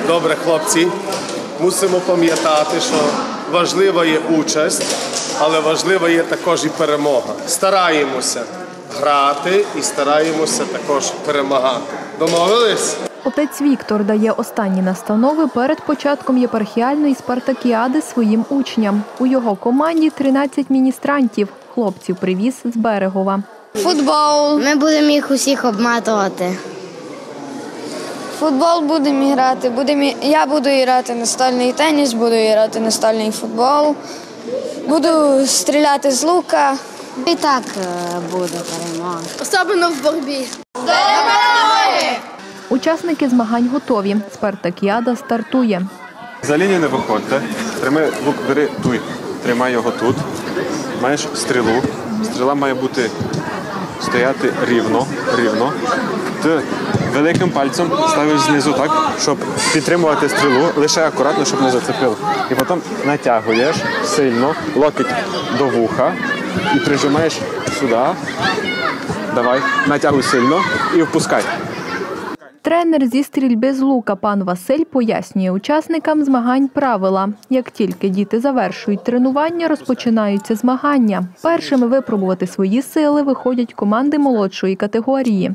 Добре, хлопці, мусимо пам'ятати, що важлива є участь, але важлива є також і перемога. Стараємося грати і стараємося також перемагати. Домовились? Отець Віктор дає останні настанови перед початком єпархіальної спартакіади своїм учням. У його команді 13 міністрантів. Хлопців привіз з Берегова. Футбол. Ми будемо їх усіх обматувати. Футбол будемо грати. Я буду грати настольний теніс, буду грати настольний футбол. Буду стріляти з лука. І так буде перемога. Особливо в боротьбі. Учасники змагань готові. Спартакіада стартує. За лінію не виходьте. Тримай лук, бери туй. Тримай його тут. Маєш стрілу. Стріла має бути стояти рівно. Ти великим пальцем ставиш знизу так, щоб підтримувати стрілу, лише акуратно, щоб не зацепило. І потім натягуєш сильно, локоть до вуха і прижимаєш сюди. Давай, натягуй сильно і впускай. Тренер зі стрільби з лука пан Василь пояснює учасникам змагань правила. Як тільки діти завершують тренування, розпочинаються змагання. Першими випробувати свої сили виходять команди молодшої категорії.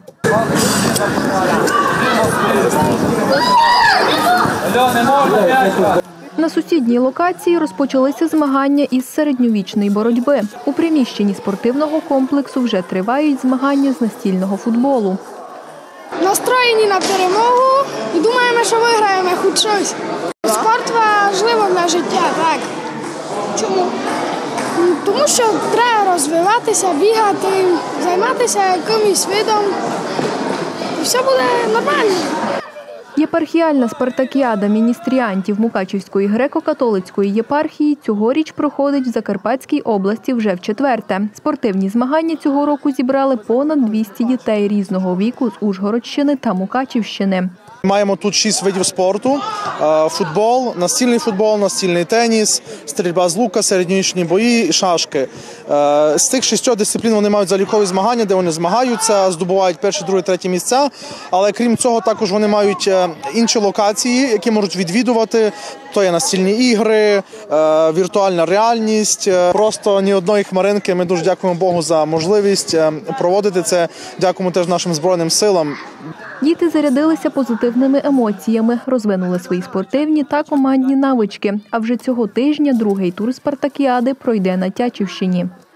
На сусідній локації розпочалися змагання із середньовічної боротьби. У приміщенні спортивного комплексу вже тривають змагання з настільного футболу. Настроєні на перемогу і думаємо, що виграємо хоч щось. Спорт важливий для життя, так. Чому? Тому що треба розвиватися, бігати, займатися якимось видом. І все буде нормально. Єпархіальна спартакіада міністріантів Мукачівської греко-католицької єпархії цьогоріч проходить в Закарпатській області вже вчетверте. Спортивні змагання цього року зібрали понад 200 дітей різного віку з Ужгородщини та Мукачівщини. Маємо тут 6 видів спорту – футбол, настільний теніс, стрільба з лука, середньовічні бої і шашки. З цих 6 дисциплін вони мають залікові змагання, де вони змагаються, здобувають перші, другі, треті місця. Але крім цього, також вони мають інші локації, які можуть відвідувати. То є настільні ігри, віртуальна реальність. Просто ні одної хмаринки. Ми дуже дякуємо Богу за можливість проводити це. Дякуємо теж нашим Збройним силам. Діти зарядилися позитивними емоціями, розвинули свої спортивні та командні навички. А вже цього тижня другий тур спартакіади пройде на Тячівщині.